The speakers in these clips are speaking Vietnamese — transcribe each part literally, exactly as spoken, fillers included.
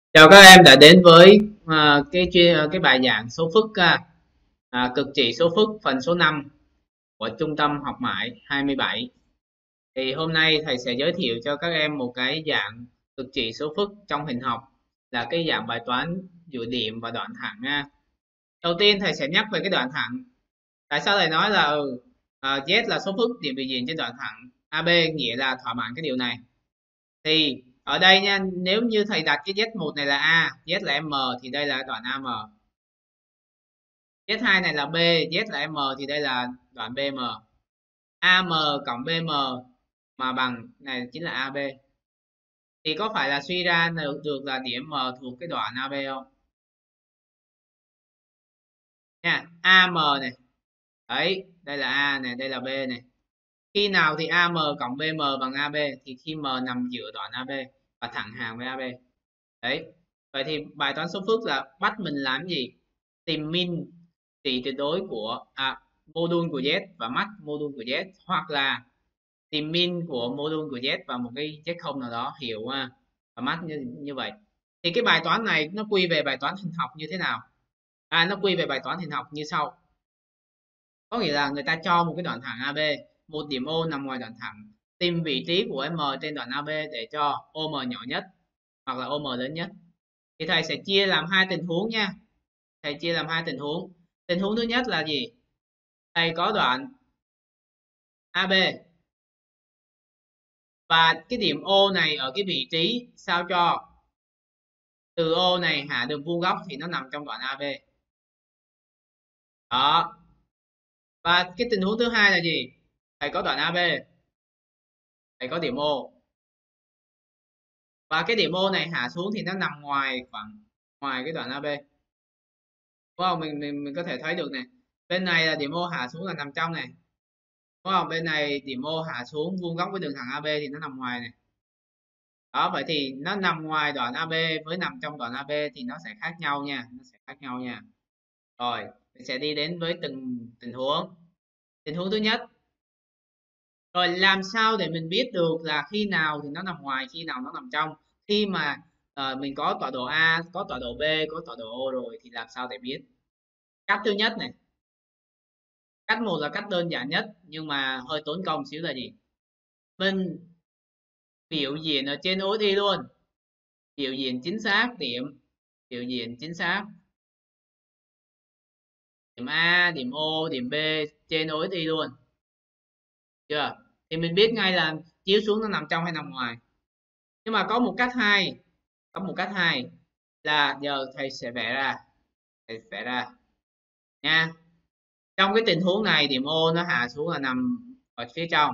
Chào các em đã đến với à, cái chuyên cái bài giảng số phức à, à, cực trị số phức phần số năm của Trung tâm Học mãi hai mươi bảy. Thì hôm nay thầy sẽ giới thiệu cho các em một cái dạng cực trị số phức trong hình học, là cái dạng bài toán dụ điểm và đoạn thẳng nha. Đầu tiên thầy sẽ nhắc về cái đoạn thẳng. Tại sao thầy nói là ừ, à, Z là số phức điểm biểu diện trên đoạn thẳng a bê, nghĩa là thỏa mãn cái điều này. Thì ở đây nha, nếu như thầy đặt cái Z một này là A, Z là M, thì đây là đoạn a em. Z hai này là B, Z là M, thì đây là đoạn bê em. a em cộng bê em mà bằng này chính là a bê. Thì có phải là suy ra được, được là điểm M thuộc cái đoạn a bê không? Nha, a em này. Đấy, đây là A này, đây là B này. Khi nào thì a em cộng bê em bằng a bê? Thì khi M nằm giữa đoạn a bê và thẳng hàng với a bê. Đấy. Vậy thì bài toán số phức là bắt mình làm gì? Tìm min trị tuyệt đối của à, mô đun của Z và max mô đun của Z, hoặc là tìm min của mô đun của Z và một cái Z không nào đó, hiểu ha, và max như như vậy. Thì cái bài toán này nó quy về bài toán hình học như thế nào? À, nó quy về bài toán hình học như sau. Có nghĩa là người ta cho một cái đoạn thẳng a bê, một điểm O nằm ngoài đoạn thẳng, tìm vị trí của M trên đoạn a bê để cho ô em nhỏ nhất hoặc là ô em lớn nhất. Thì thầy sẽ chia làm hai tình huống nha. Thầy chia làm hai tình huống. Tình huống thứ nhất là gì? Thầy có đoạn a bê và cái điểm O này ở cái vị trí sao cho từ O này hạ đường vuông góc thì nó nằm trong đoạn a bê. Đó. Và cái tình huống thứ hai là gì? Thầy có đoạn a bê, thầy có điểm O, và cái điểm O này hạ xuống thì nó nằm ngoài khoảng ngoài cái đoạn a bê. Đúng không? Mình mình mình có thể thấy được này. Bên này là điểm O hạ xuống là nằm trong này. Đúng không? Bên này điểm O hạ xuống vuông góc với đường thẳng a bê thì nó nằm ngoài này. Đó, vậy thì nó nằm ngoài đoạn a bê với nằm trong đoạn a bê thì nó sẽ khác nhau nha, nó sẽ khác nhau nha. Rồi, mình sẽ đi đến với từng tình huống. Tình huống thứ nhất. Rồi làm sao để mình biết được là khi nào thì nó nằm ngoài, khi nào nó nằm trong? Khi mà ờ, mình có tọa độ A, có tọa độ B, có tọa độ O rồi thì làm sao để biết? Cách thứ nhất này, cách một là cách đơn giản nhất nhưng mà hơi tốn công xíu là gì? Mình biểu diễn ở trên ô đi luôn, biểu diễn chính xác điểm, biểu diễn chính xác điểm A, điểm O, điểm B trên ô đi luôn. Chưa? Thì mình biết ngay là chiếu xuống nó nằm trong hay nằm ngoài. Nhưng mà có một cách hai, có một cách hai là giờ thầy sẽ vẽ ra, thầy vẽ ra nha. Trong cái tình huống này điểm O nó hạ xuống là nằm ở phía trong,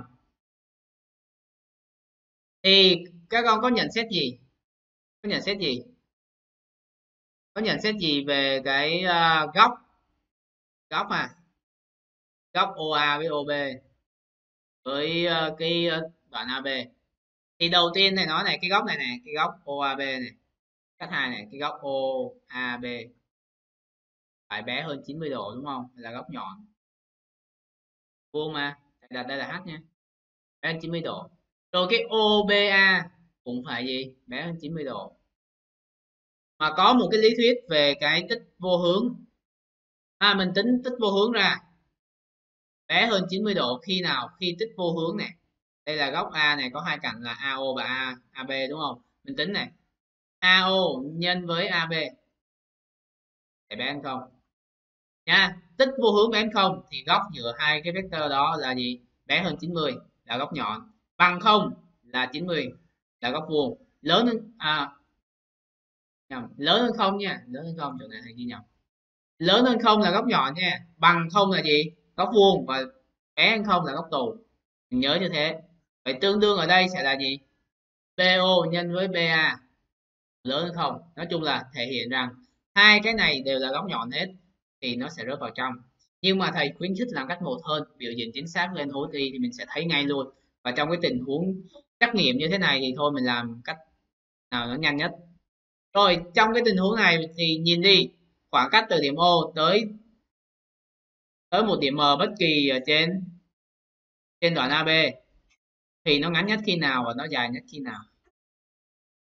thì các con có nhận xét gì? Có nhận xét gì? Có nhận xét gì về cái uh, góc góc à góc o a với o bê với uh, cái uh, đoạn a bê? Thì đầu tiên này nói này, cái góc này này, cái góc o a bê này, cách hai này, cái góc o a bê phải bé hơn chín mươi độ đúng không? Là góc nhọn vuông mà, đặt đây là h nha, bé hơn chín mươi độ. Rồi cái o bê a cũng phải gì, bé hơn chín mươi độ. Mà có một cái lý thuyết về cái tích vô hướng. À, mình tính tích vô hướng ra bé hơn chín mươi độ khi nào? Khi tích vô hướng này, đây là góc A này có hai cạnh là a o và A, AB đúng không? Mình tính này, a o nhân với a bê để bé hơn không nha. Tích vô hướng bé hơn không thì góc giữa hai cái vector đó là gì? Bé hơn chín mươi là góc nhọn, bằng không là chín mươi là góc vuông. Lớn hơn à, nhầm, lớn hơn không nha, lớn hơn không, chỗ này thầy ghi nhầm. Lớn hơn không là góc nhọn nha, bằng không là gì? Góc vuông, và bé hơn không là góc tù. Mình nhớ như thế. Vậy tương đương ở đây sẽ là gì? bê o nhân với bê a lớn hơn không. Nói chung là thể hiện rằng hai cái này đều là góc nhọn hết thì nó sẽ rớt vào trong. Nhưng mà thầy khuyến khích làm cách một hơn, biểu diễn chính xác lên ô ti thì mình sẽ thấy ngay luôn. Và trong cái tình huống trắc nghiệm như thế này thì thôi mình làm cách nào nó nhanh nhất. Rồi trong cái tình huống này thì nhìn đi, khoảng cách từ điểm O tới tới một điểm M bất kỳ ở trên trên đoạn a bê thì nó ngắn nhất khi nào và nó dài nhất khi nào?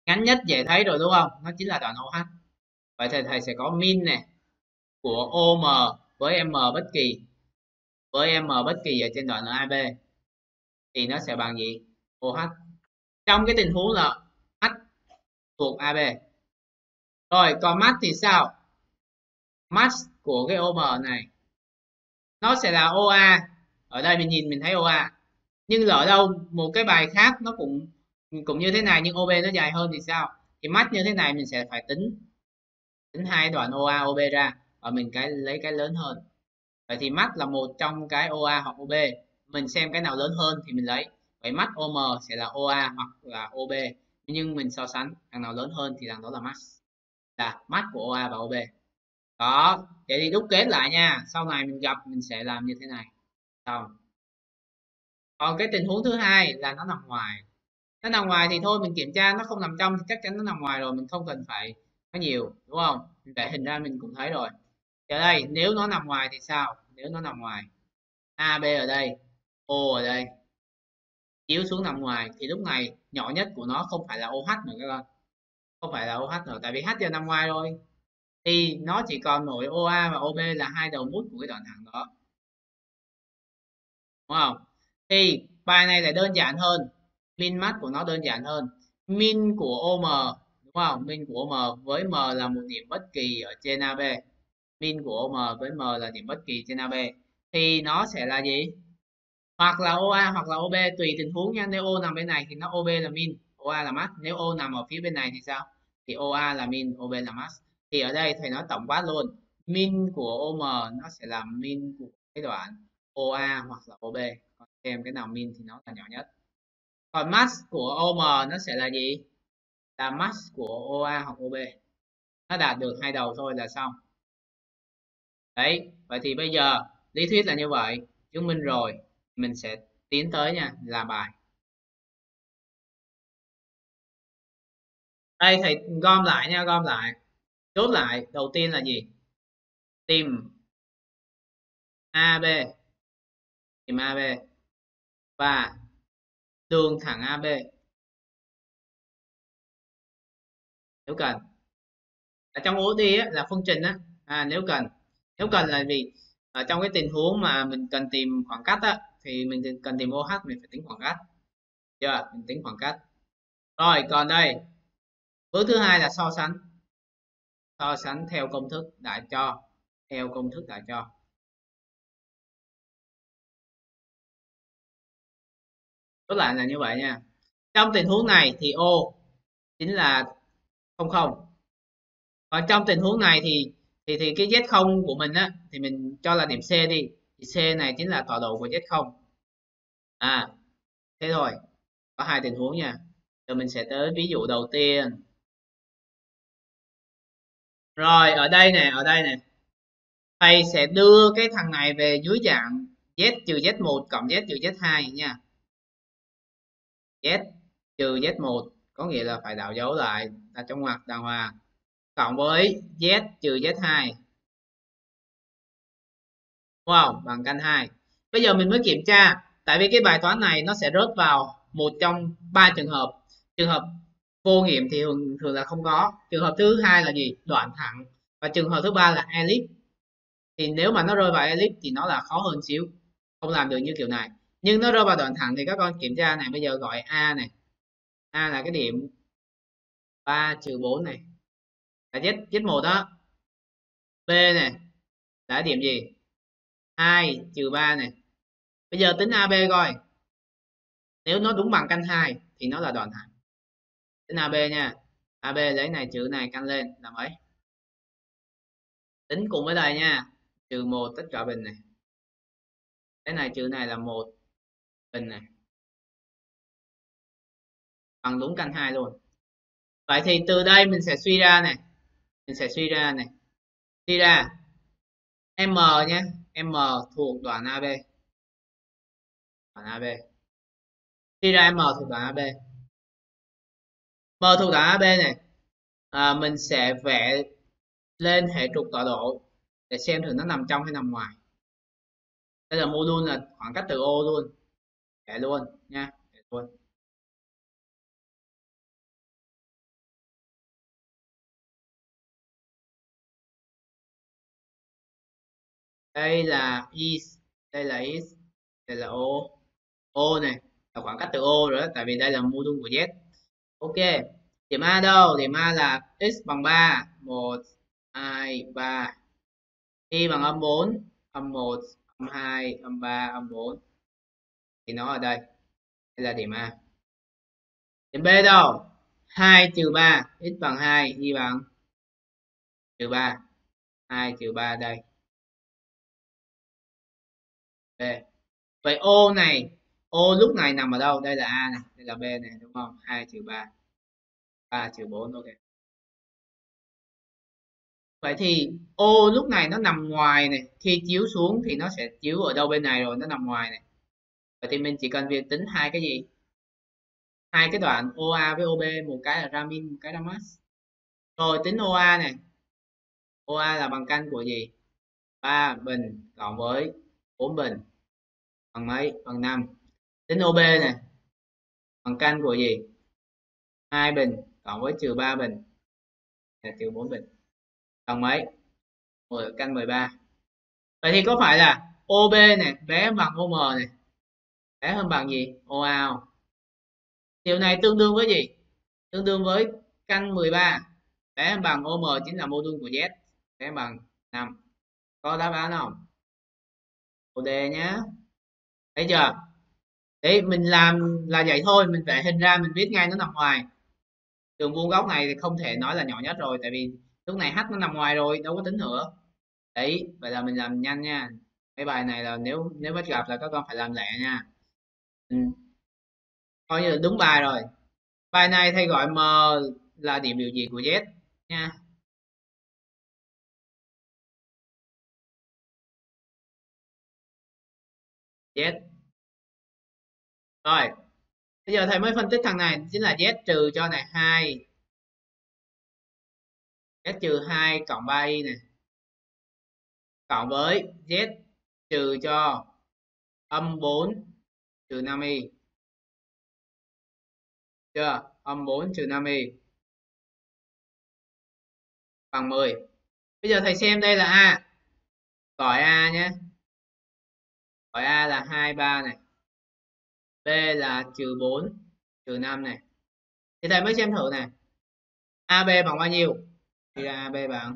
ngắn nhất dễ thấy rồi đúng không, nó chính là đoạn OH. Vậy thì thầy sẽ có min này của ô em với M bất kỳ với M bất kỳ ở trên đoạn a bê thì nó sẽ bằng gì? OH. Trong cái tình huống là H thuộc a bê. Rồi còn mass thì sao? Mass của cái ô em này nó sẽ là o a. Ở đây mình nhìn mình thấy o a. Nhưng lỡ đâu một cái bài khác nó cũng cũng như thế này nhưng o bê nó dài hơn thì sao? Thì mass như thế này mình sẽ phải tính tính hai đoạn o a o bê ra và mình cái lấy cái lớn hơn. Vậy thì mass là một trong cái o a hoặc o bê, mình xem cái nào lớn hơn thì mình lấy. Vậy mass o em sẽ là o a hoặc là o bê, nhưng mình so sánh thằng nào lớn hơn thì thằng đó là mass, là mass của o a và o bê. Đó, vậy thì đúc kết lại nha, sau này mình gặp mình sẽ làm như thế này. Xong. Còn cái tình huống thứ hai là nó nằm ngoài. Nó nằm ngoài thì thôi mình kiểm tra nó không nằm trong thì chắc chắn nó nằm ngoài rồi, mình không cần phải nói nhiều đúng không? Mình vẽ hình ra mình cũng thấy rồi. Ở đây nếu nó nằm ngoài thì sao? Nếu nó nằm ngoài, a bê ở đây, O ở đây, chiếu xuống nằm ngoài thì lúc này nhỏ nhất của nó không phải là ô hát nữa các con, không phải là ô hát nữa, tại vì H giờ nằm ngoài rồi thì nó chỉ còn mỗi o a và o bê là hai đầu mút của cái đoạn thẳng đó, đúng không? Thì bài này lại đơn giản hơn, min max của nó đơn giản hơn. Min của o em, đúng không? Min của o em với M là một điểm bất kỳ ở trên a bê, min của o em với M là điểm bất kỳ trên a bê thì nó sẽ là gì? Hoặc là o a hoặc là o bê tùy tình huống nha. Nếu O nằm bên này thì nó o bê là min, o a là max. Nếu O nằm ở phía bên này thì sao? Thì o a là min, o bê là max. Thì ở đây thầy nói tổng quát luôn, min của o em nó sẽ là min của cái đoạn o a hoặc là o bê, còn xem cái nào min thì nó là nhỏ nhất. Còn mass của o em nó sẽ là gì? Là mass của o a hoặc o bê, nó đạt được hai đầu thôi là xong. Đấy, vậy thì bây giờ lý thuyết là như vậy, chứng minh rồi, mình sẽ tiến tới nha, làm bài. Đây thầy gom lại nha, gom lại, chốt lại. Đầu tiên là gì? Tìm a bê, tìm a bê và đường thẳng a bê nếu cần. Ở trong ô đê á, là phương trình á, à, nếu cần. Nếu cần là vì ở trong cái tình huống mà mình cần tìm khoảng cách á thì mình cần tìm ô hát, mình phải tính khoảng cách chưa, mình tính khoảng cách. Rồi còn đây, bước thứ hai là so sánh. So sánh theo công thức đã cho, theo công thức đã cho. Tốt lại là như vậy nha. Trong tình huống này thì O chính là không không. Còn trong tình huống này thì thì thì cái Z không của mình á thì mình cho là điểm C đi. Thì C này chính là tọa độ của Z không. À, thế thôi. Có hai tình huống nha. Rồi mình sẽ tới ví dụ đầu tiên. Rồi ở đây nè, ở đây nè. Thầy sẽ đưa cái thằng này về dưới dạng Z trừ Z một cộng Z trừ Z hai nha. Z trừ Z một có nghĩa là phải đảo dấu lại là trong ngoặc đàng hoàng, cộng với Z trừ Z hai, đúng không? Bằng căn hai. Bây giờ mình mới kiểm tra, tại vì cái bài toán này nó sẽ rớt vào một trong ba trường hợp. Trường hợp vô nghiệm thì thường thường là không có. Trường hợp thứ hai là gì? Đoạn thẳng. Và trường hợp thứ ba là elip. Thì nếu mà nó rơi vào elip thì nó là khó hơn xíu, không làm được như kiểu này. Nhưng nó rơi vào đoạn thẳng thì các con kiểm tra này, bây giờ gọi A này. A là cái điểm ba trừ bốn này, là Z Z một đó. B này là điểm gì? Hai trừ ba này. Bây giờ tính a bê coi. Nếu nó đúng bằng căn hai thì nó là đoạn thẳng. Tính a bê nha. a bê lấy này trừ này căn lên là mấy? Tính cùng với đây nha. Trừ một tất cả bình này. Cái này trừ này là một bình này. Bằng đúng căn hai luôn. Vậy thì từ đây mình sẽ suy ra này. Mình sẽ suy ra này. Suy ra M nhé. M thuộc đoạn a bê. Đoạn a bê. Suy ra M thuộc đoạn a bê. M thuộc đoạn a bê này. À, mình sẽ vẽ lên hệ trục tọa độ để xem thử nó nằm trong hay nằm ngoài. Đây là mô đun là khoảng cách từ O luôn, vẽ luôn nha, vẽ luôn. đây là is, đây là is, đây là o. O này là khoảng cách từ O rồi đó, tại vì đây là mô đun của Z. Ok, điểm A đâu? Điểm A là x bằng ba, một, hai, ba. Y bằng âm bốn, âm một, âm hai, âm ba, âm bốn. Thì nó ở đây. Đây là điểm A. Điểm B đâu? hai trừ ba, x bằng hai, y bằng trừ ba. hai trừ ba đây. B. Vậy O này, O lúc này nằm ở đâu? Đây là A này, đây là B này đúng không? hai trừ ba. ba trừ bốn, ok. Vậy thì ô lúc này nó nằm ngoài này, khi chiếu xuống thì nó sẽ chiếu ở đâu bên này rồi, nó nằm ngoài này. Vậy thì mình chỉ cần việc tính hai cái gì? Hai cái đoạn o a với o bê, một cái là Ramin, một cái là Max. Rồi tính o a này. o a là bằng căn của gì? ba bình cộng với bốn bình bằng mấy? Bằng năm. Tính o bê này. Bằng căn của gì? hai bình cộng với trừ ba bình là trừ bốn bình. Bằng mấy? mười căn mười ba. Vậy thì có phải là o bê này bé bằng o em này, bé hơn bằng gì? o a không? Điều này tương đương với gì? Tương đương với căn mười ba bé hơn bằng o em chính là mô đun của Z, bé bằng năm. Có đáp án không? ô đê nhé. Thấy chưa? Đấy, mình làm là vậy thôi, mình vẽ hình ra mình biết ngay nó nằm ngoài. Đường vuông góc này thì không thể nói là nhỏ nhất rồi, tại vì lúc này h nó nằm ngoài rồi, đâu có tính nữa. Đấy, vậy là mình làm nhanh nha. Cái bài này là nếu nếu bắt gặp là các con phải làm lẹ nha. Ừ, coi như là đúng bài rồi. Bài này thầy gọi M là điểm biểu gì của Z nha. Z. Rồi, bây giờ thầy mới phân tích thằng này chính là Z trừ cho này hai. Z trừ hai cộng ba y này. Cộng với Z trừ cho âm bốn trừ năm y. Chưa? Âm bốn trừ năm y bằng mười. Bây giờ thầy xem đây là A. Gọi A nhé. Gọi A là hai, ba này. B là trừ bốn trừ năm này. Thì thầy mới xem thử này. a bê bằng bao nhiêu? Thì a bê bằng,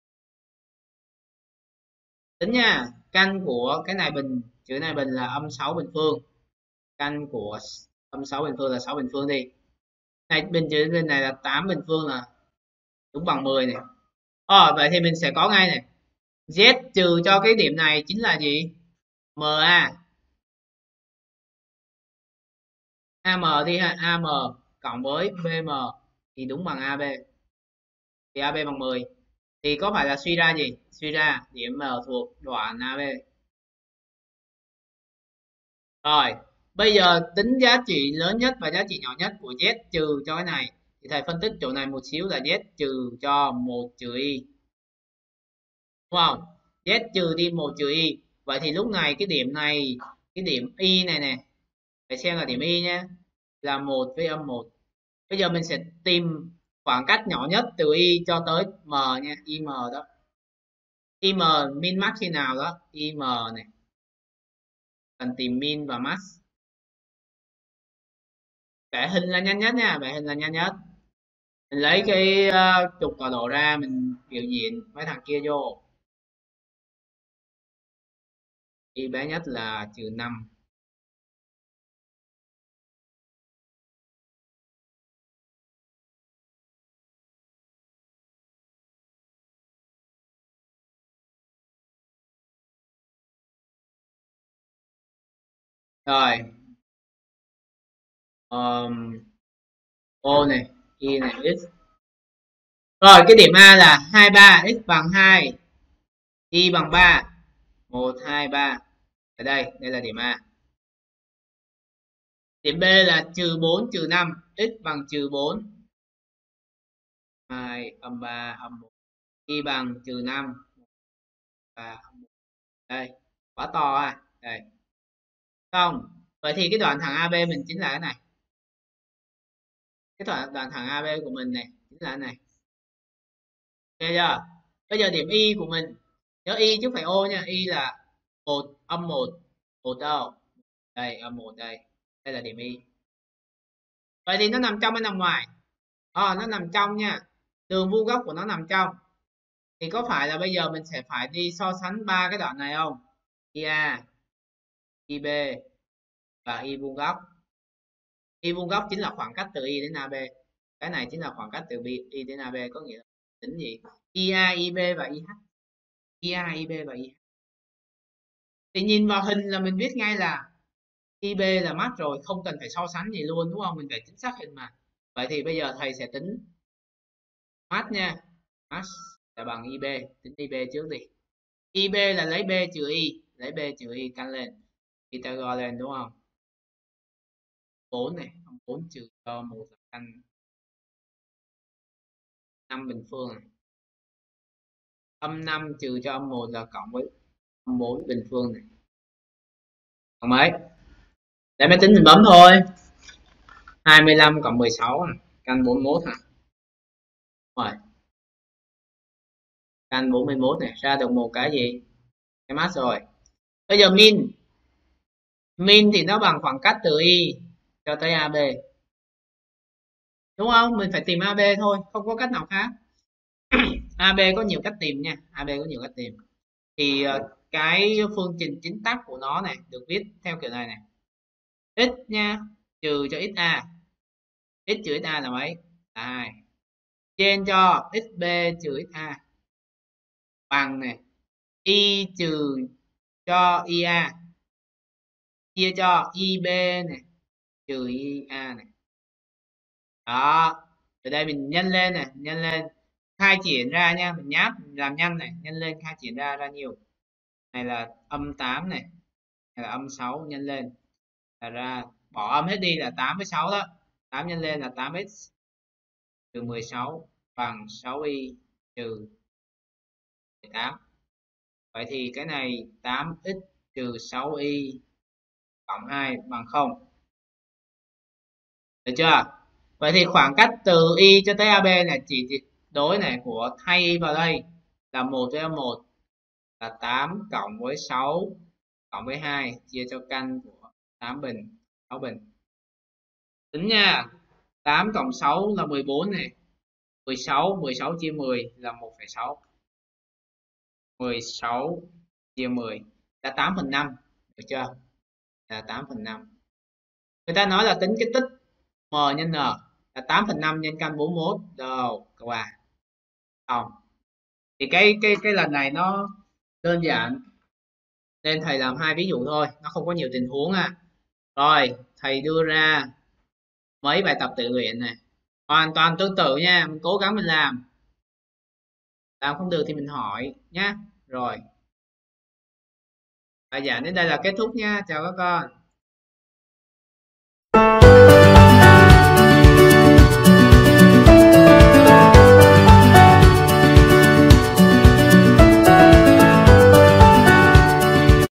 tính nha, căn của cái này bình, chữ này bình là âm sáu bình phương. Căn của âm sáu bình phương là sáu bình phương đi. Này bình chữ bên này là tám bình phương là đúng bằng mười này. Ờ, vậy thì mình sẽ có ngay này. Z trừ cho cái điểm này chính là gì? MA. AM đi ha, AM cộng với bê em thì đúng bằng a bê. Thì a bê bằng mười. Thì có phải là suy ra gì? Suy ra điểm M thuộc đoạn a bê. Rồi, bây giờ tính giá trị lớn nhất và giá trị nhỏ nhất của Z trừ cho cái này. Thì thầy phân tích chỗ này một xíu là Z trừ cho một trừ Y. Đúng không? Z trừ đi một trừ Y. Vậy thì lúc này cái điểm này, cái điểm Y này nè. Phải xem là điểm Y nhé. Là một với âm một. Bây giờ mình sẽ tìm khoảng cách nhỏ nhất từ Y cho tới M nha. i em đó. i em min max khi nào đó. i em này. Cần tìm min và max. Vẽ hình là nhanh nhất nha, vẽ hình là nhanh nhất. Mình lấy cái uh, trục tọa độ ra, mình biểu diễn mấy thằng kia vô. Y bé nhất là trừ năm. Rồi um, O này, Y này, X. Rồi cái điểm A là hai, ba, X bằng hai, Y bằng ba. một, hai, ba. Ở đây, đây là điểm A. Điểm B là trừ bốn trừ năm, X bằng trừ bốn. hai, âm ba, âm một. Y bằng trừ năm, ba, âm một. Đây, quá to à. Đây. Xong. Vậy thì cái đoạn thẳng a bê mình chính là cái này. Cái đoạn, đoạn thẳng a bê của mình này chính là cái này. Ok chưa? Bây giờ điểm Y của mình, nhớ y chứ phải ô nha. Y là một âm một, một đâu đây, âm một đây, đây là điểm y. Vậy thì nó nằm trong hay nằm ngoài? Ờ, nó nằm trong nha, đường vuông góc của nó nằm trong. Thì có phải là bây giờ mình sẽ phải đi so sánh ba cái đoạn này không? i a, i b và y vuông góc. Y vuông góc chính là khoảng cách từ y đến a bê. Cái này chính là khoảng cách từ y đến a bê, có nghĩa là tính gì? i a, i b và i h. i a, i b và i h. Thì nhìn vào hình là mình biết ngay là i bê là mát rồi, không cần phải so sánh gì luôn đúng không? Mình phải chính xác hình mà. Vậy thì bây giờ thầy sẽ tính mát nha. Mát là bằng i bê, tính i bê trước đi. i bê là lấy b trừ y, lấy b trừ y căn lên, Pythagore lên đúng không? bốn này, bốn trừ cho một là căn năm bình phương này. Âm năm trừ cho âm một là cộng với âm bốn bình phương này. Cộng mấy? Để máy tính mình bấm thôi. hai mươi lăm cộng mười sáu này, căn bốn mươi mốt hả? Rồi. Căn bốn mươi mốt này ra được một cái gì? Cái mát rồi. Bây giờ min. Min thì nó bằng khoảng cách từ y cho tới a bê. Đúng không? Mình phải tìm a bê thôi, không có cách nào khác. a bê có nhiều cách tìm nha, a bê có nhiều cách tìm. Thì uh, cái phương trình chính tắc của nó này được viết theo kiểu này này. X nha, trừ cho xa. X trừ xa là mấy? Là hai. Trên cho xb trừ xa bằng này y trừ cho ia chia cho ib này trừ ia này. Đó, từ đây mình nhân lên này, nhân lên khai triển ra nha, mình nháp mình làm nhanh này, nhân lên khai triển ra ra nhiều. Này là âm tám này, này là âm sáu, nhân lên là ra, bỏ âm hết đi là tám với sáu đó. tám nhân lên là tám x trừ mười sáu bằng sáu y trừ mười tám. Vậy thì cái này tám x trừ sáu y cộng hai bằng không. Được chưa? Vậy thì khoảng cách từ y cho tới a bê này chỉ đối này của thay y vào đây là một với âm một là tám cộng với sáu cộng với hai chia cho căn của tám bình, sáu bình. Tính nha. tám cộng sáu là mười bốn này. mười sáu, mười sáu chia mười là một phẩy sáu. mười sáu chia mười là tám phần năm, được chưa? Là tám phần năm. Người ta nói là tính cái tích m nhân n là tám phần năm nhân căn bốn mươi mốt. Đâu, các bạn. Không. Thì cái cái cái lần này nó đơn giản nên thầy làm hai ví dụ thôi, nó không có nhiều tình huống à. Rồi, thầy đưa ra mấy bài tập tự luyện này. Hoàn toàn tương tự nha, mình cố gắng mình làm. Làm không được thì mình hỏi nhé. Rồi. Bài giảng đến đây là kết thúc nha. Chào các con.